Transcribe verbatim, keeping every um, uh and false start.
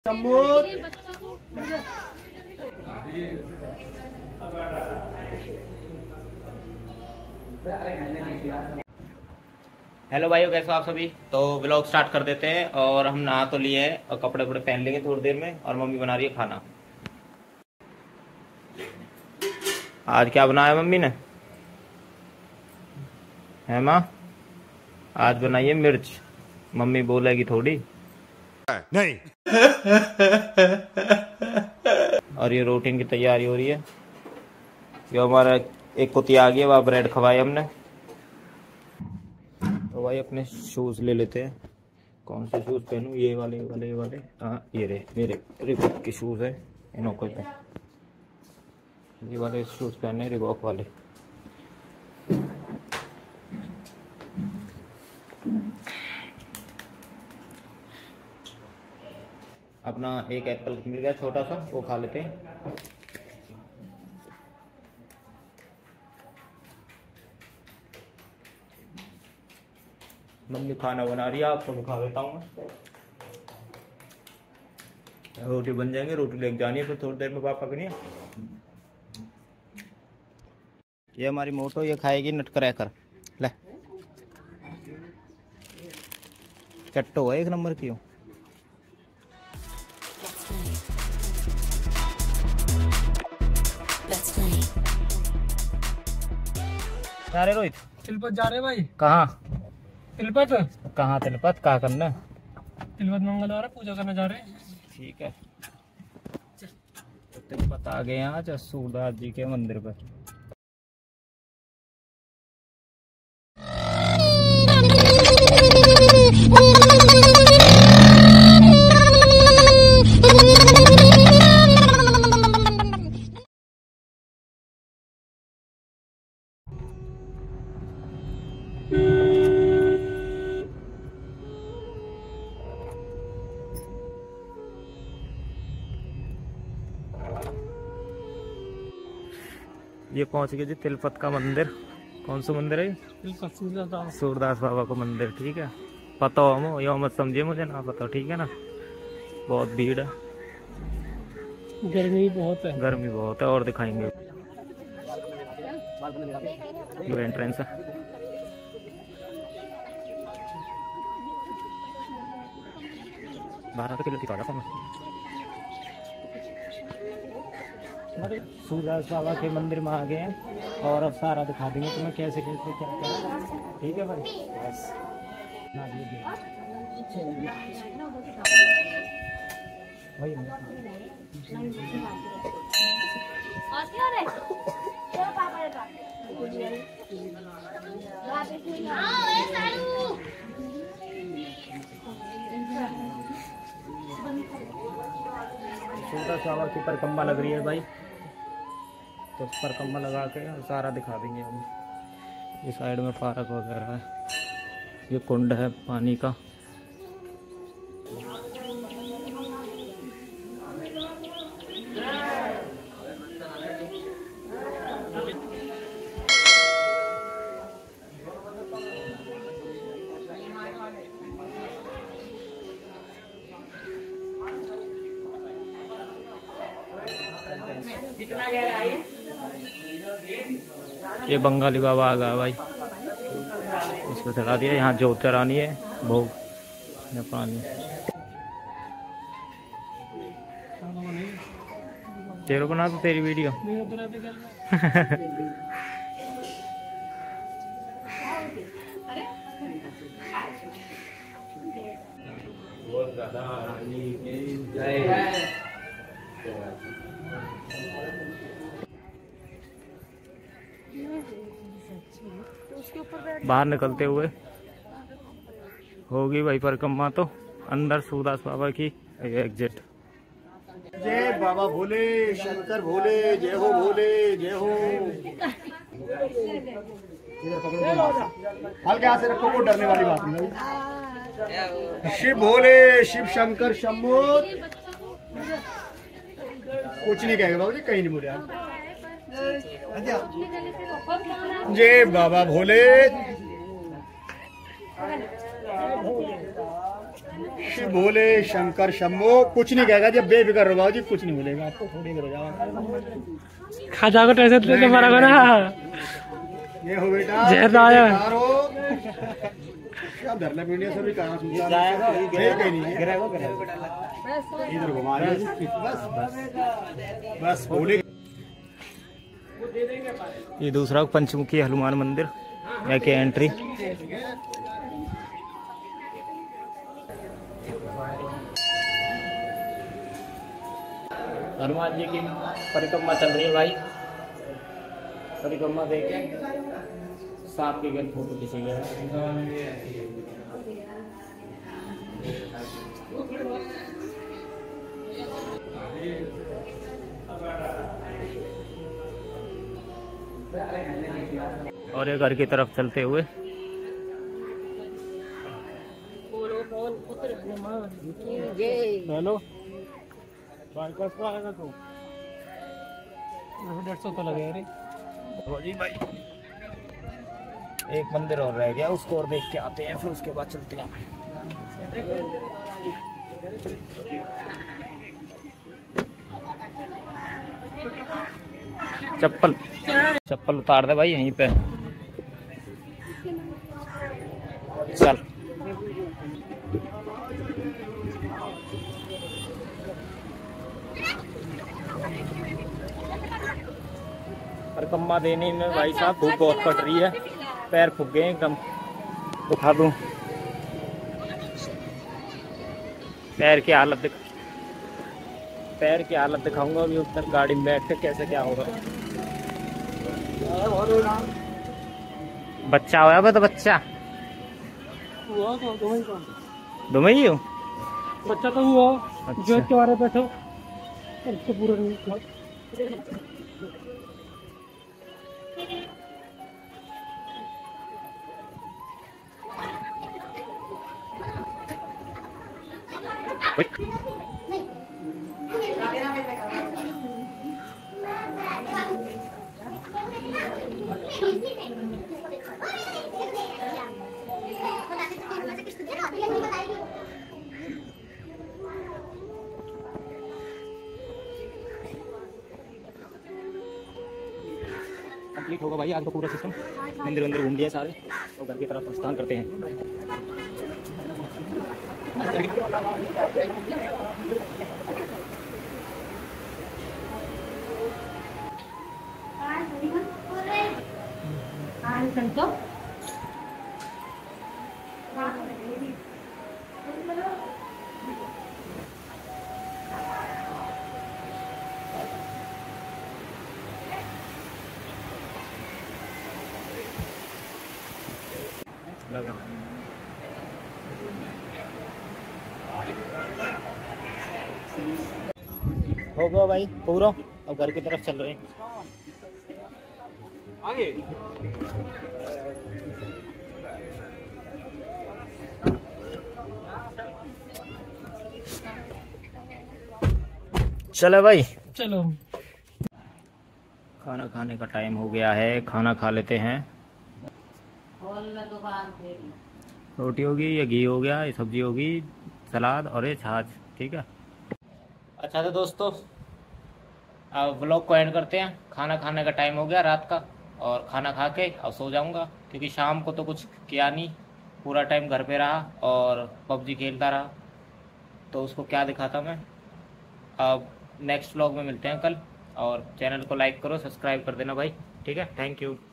Hello भाइयों, कैसे हो आप सभी। तो व्लॉग स्टार्ट कर देते हैं। और हम नहा तो लिए हैं और कपड़े वपड़े पहन लेंगे थोड़ी देर में। और मम्मी बना रही है खाना। आज क्या बनाया मम्मी ने? है माँ? आज बनाइए मिर्च। मम्मी बोलेगी थोड़ी नहीं। और ये रोटी की तैयारी हो रही है। ये हमारा एक कुतिया आ गया, वह ब्रेड खवाए हमने। तो भाई अपने शूज ले लेते हैं। कौन से शूज पहनूं? ये वाले वाले ये वाले हाँ ये रहे मेरे रिबॉक के शूज है। इनको पे ये वाले शूज पहने, रिबॉक वाले। अपना एक एप्पल मिल गया छोटा सा, वो खा लेते हैं। मम्मी खाना बना रही है, आपको दिखा देता हूँ मैं। रोटी बन जाएंगे, रोटी लेके जानी है फिर थोड़ी देर में पापा के लिए। ये हमारी मोटो, ये खाएगी नटक्रैकर। ले चट्टो है एक नंबर की हो। जा रहे रोहित? तिलपत जा रहे भाई। कहाँ? तिलपत कहाँ तिलपत? कहाँ करना? तिलपत मंगलवार पूजा करने जा रहे हैं। ठीक है, तो तिलपत आ गए आज सूरदास जी के मंदिर पर। ये पहुंच गए जी तिलपत का मंदिर। कौन सा मंदिर है? सूरदास बाबा का मंदिर। ठीक है, पता हो यो मत समझिए मुझे ना पता, ठीक है ना। बहुत भीड़ है, गर्मी बहुत है। गर्मी बहुत है। और दिखाएंगे ये एंट्रेंस है। बारह किलो की काटा सूरदास बाबा के मंदिर में आ गए हैं। और अब सारा दिखा देंगे तुम्हें कैसे कैसे क्या क्या। ठीक है भाई, बस वही सूरदास बाबा की परिक्रमा लग रही है भाई, तो परिक्रमा लगा के सारा दिखा देंगे हम। इस साइड में पार्क वगैरह है, ये कुंड है पानी का। ये बंगाली बाबा आ गया भाई, इसको चढ़ा दिया। यहाँ जोत चढ़ानी है, भोग या पानी। तेरे बना तो तेरी वीडियो। बाहर निकलते हुए होगी भाई परिक्रमा, तो अंदर सूरदास बाबा की एग्जिट। जय बाबा भोले, शंकर भोले, जय हो भोले, जय हो। हल्के हाथ से रखो, को डरने वाली बात नहीं। शिव भोले, शिव शंकर शंभो। कुछ नहीं कहेगा बाबू जी, कहीं नहीं बोले यार। जय बाबा भोले। शिव भोले शंकर शंभो। कुछ नहीं कहेगा जब बेफिक्र रहो बाबू जी, कुछ नहीं बोलेगा आपको, थोड़ी देर हो जाओ। खाजा को टेंशन लेने मारा ना। ये हो बेटा जहर आया धर ले मीडिया से भी कहां सुनता जाएगा नहीं गिरेगा गिरेगा इधर घुमा रहे बस बस भोले। ये दूसरा पंचमुखी हनुमान मंदिर या के एंट्री। हनुमान जी की परिक्रमा चल रही है भाई। परिक्रमा देखे सांप के घर फोटो खींची गई। और ये घर की तरफ चलते हुए हेलो आएगा तो डेढ़ सौ तो लगे रे जी भाई। एक मंदिर और रह गया, उसको और देख के आते हैं, फिर उसके बाद चलते हैं। चप्पल चप्पल उतार दे भाई यहीं पे। चल परिक्रमा देने में भाई साहब धूप बहुत कट रही है, पैर फूक गए एकदम। उठा दूं पैर की हालत दिख पैर की हालत दिखाऊंगा अभी उधर गाड़ी में बैठ के कैसे क्या होगा। बच्चा हुआ बा तो बच्चा हुआ तो दो ही कौन दो ही हो बच्चा तो हुआ। अच्छा। जो के बारे में बैठो इसको पूरा नहीं कंप्लीट होगा भाई आज का पूरा सिस्टम। मंदिर मंदिर घूम लिया सारे और घर की तरफ प्रस्थान करते हैं। लगा हो गया भाई पूरा। अब घर की तरफ चल रहे हैं आगे। चलो भाई चलो खाना खाने का टाइम हो गया है, खाना खा लेते हैं। रोटी होगी, ये घी हो गया, ये सब्जी होगी, सलाद और ये छाछ। ठीक है। अच्छा तो दोस्तों अब व्लॉग को एंड करते हैं। खाना खाने का टाइम हो गया रात का और खाना खा के अब सो जाऊंगा क्योंकि शाम को तो कुछ किया नहीं, पूरा टाइम घर पे रहा और पबजी खेलता रहा, तो उसको क्या दिखाता मैं। अब नेक्स्ट व्लॉग में मिलते हैं कल और चैनल को लाइक करो, सब्सक्राइब कर देना भाई। ठीक है, थैंक यू।